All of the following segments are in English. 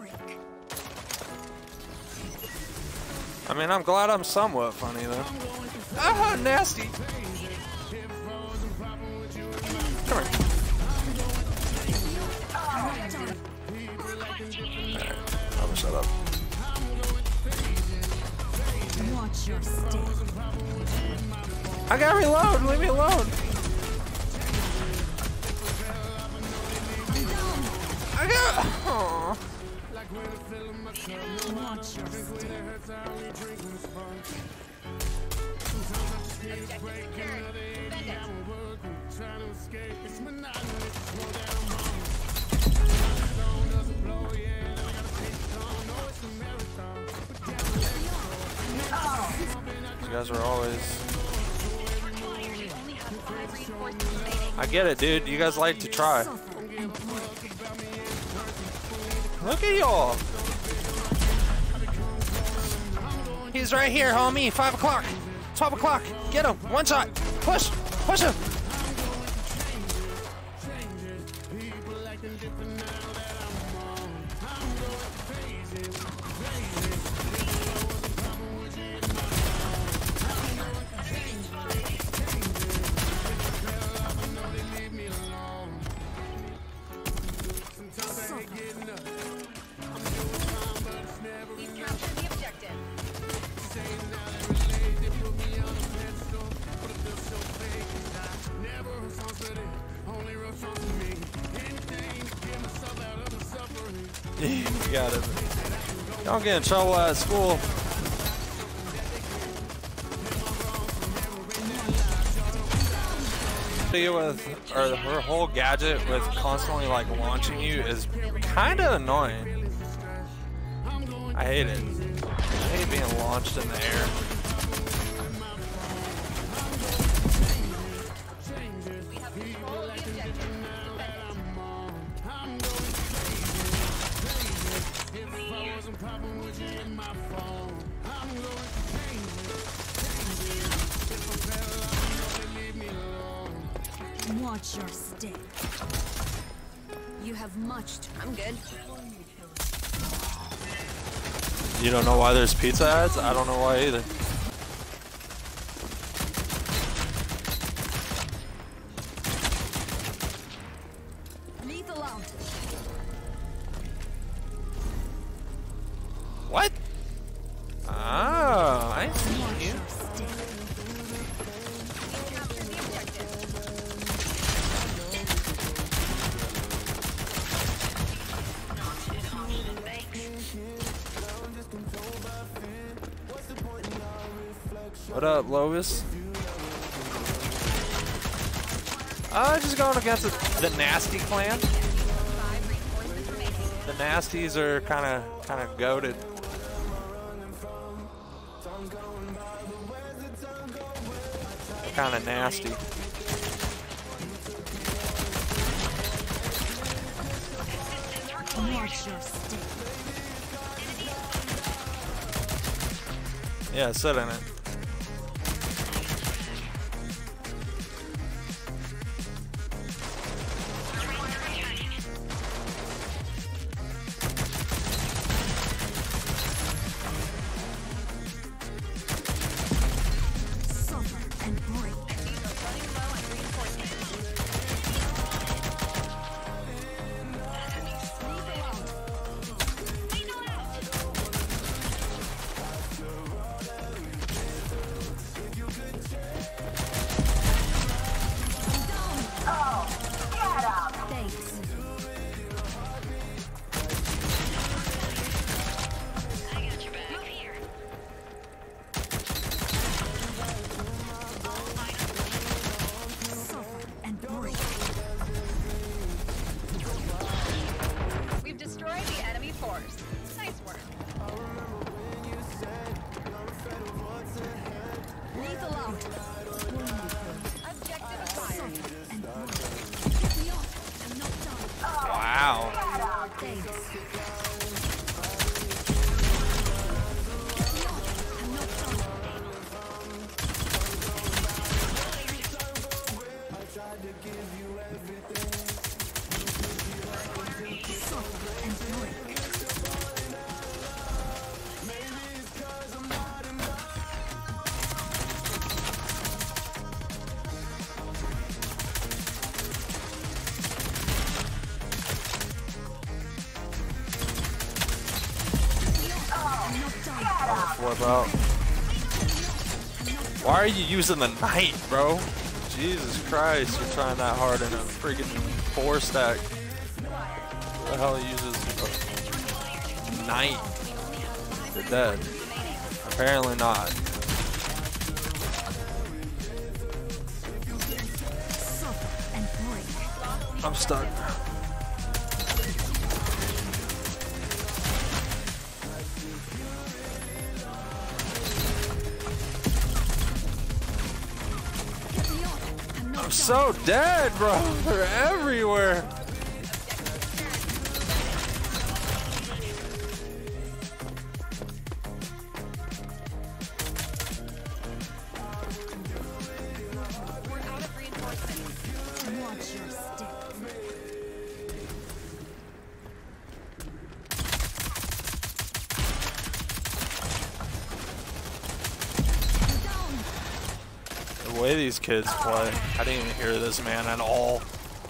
I mean, I'm glad I'm somewhat funny though. Ah, nasty. Come here. Alright, I'm gonna shut up. Watch your step. I gotta reload, leave me alone. I got. Aww. Watch your step. You guys are always. I get it, dude. You guys like to try. Look at y'all. He's right here, homie. 5 o'clock. 12 o'clock. Get him. One shot. Push. Push him. You got it. Don't get in trouble at school. With or her whole gadget with constantly like launching you is kind of annoying. I hate it. I hate being launched in the air. Watch your step. You have much to. I'm good. You don't know why there's pizza ads? I don't know why either. Lethal out. What? Oh, I see you. What up, Lovis? Just going against the Nasty clan. The Nasties are kind of goated. Kind of nasty. Watch your step. Yeah, sit in it. We've destroyed the enemy force. Nice work. Lethal out. Objective acquired. Wow. flip out. Why are you using the knight, bro? Jesus Christ, you're trying that hard in a freaking 4-stack. Who the hell uses a knight? You're dead. Apparently not. I'm stuck. I'm so dead, bro. They're everywhere. Watch your step. The way these kids play, I didn't even hear this man at all.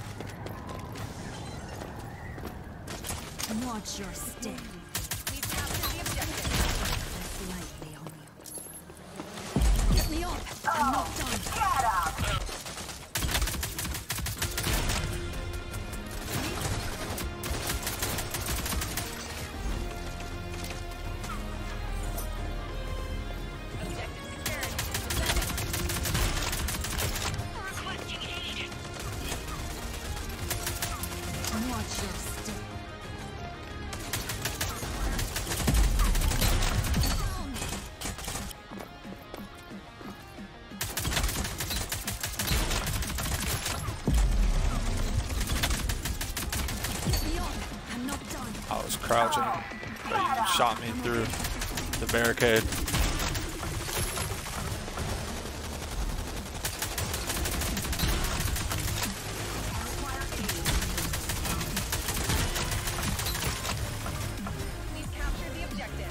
Watch your step. We've captured the objective. Slightly on you. Get me up. I'm not done. Watch your step. Get me up. I'm not done. I was crouching, but you shot me through the barricade. We've captured the objective.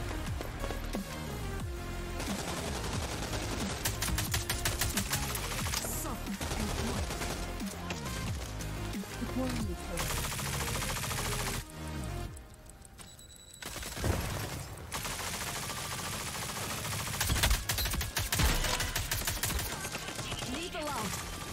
Suffer and work. The quarry is over. Lethal out.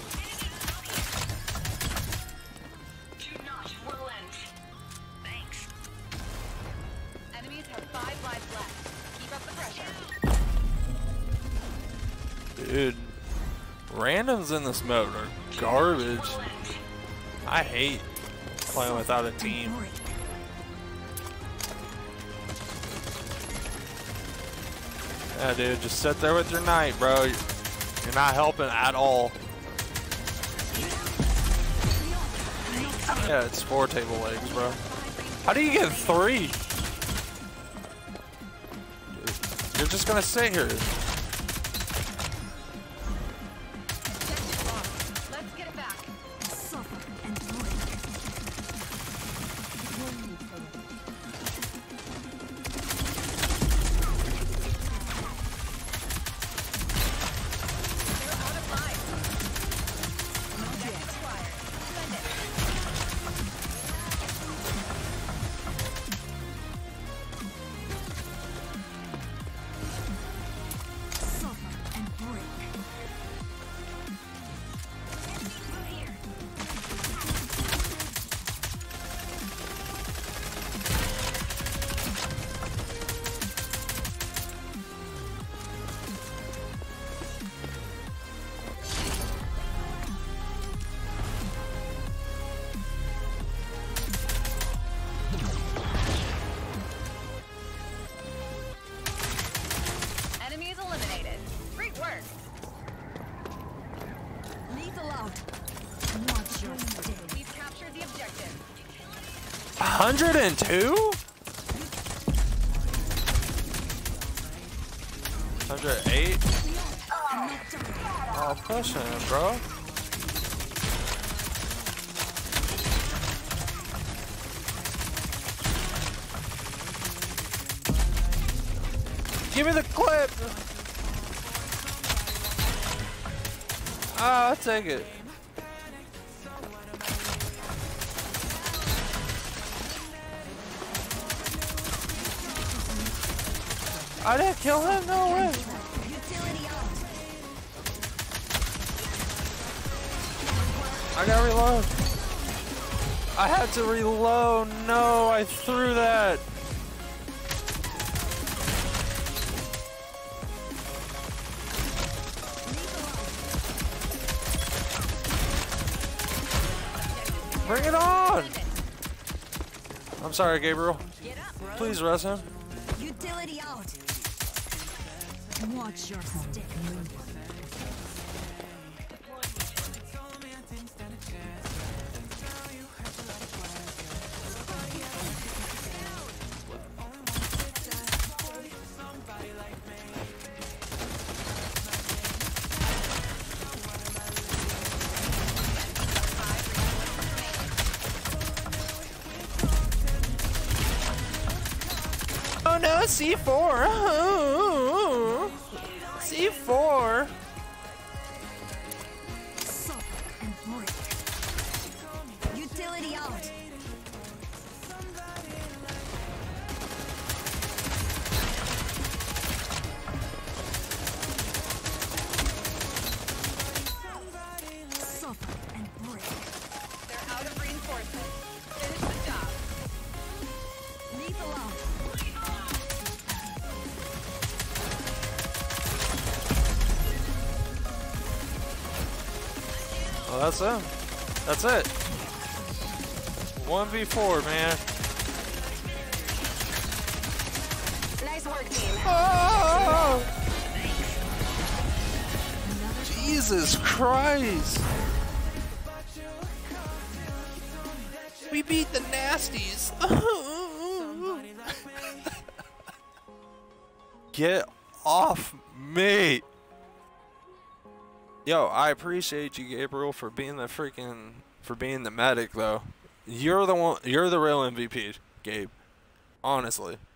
Do not relent. Thanks. Enemies have 5 lives left. Keep up the pressure. Dude, randoms in this mode are garbage. I hate playing without a team. Break. Yeah, dude, just sit there with your knight, bro. You're not helping at all. Yeah, it's 4 table legs, bro. How do you get 3? You're just gonna sit here. Objective lost. Let's get it back. Suffer and break. The quarry is over. They're out of lives. Objective acquired. Splendid. Suffer and break. Enemies eliminated. Great work. Lethal out. Watch your step. We've captured the objective. 102? 108? I'm not done. Oh, pushing him, bro. Give me the clip. Ah, I'll take it. I didn't kill him, no way. Utility out. I gotta reload. I had to reload. No, I threw that. Bring it on! I'm sorry, Gabriel. Please rest him. Utility out. Watch your stick move. Oh no, C4. C4. Suck and break. Utility out. Suffer and break. They're out of reinforcements. Finish the job. Lethal out. Well, that's it. That's it. 1v4, man. Nice work, team. Oh! Jesus Christ. We beat the nasties. Get off me. Yo, I appreciate you, Gabriel, for being the medic though. You're the real MVP, Gabe. Honestly.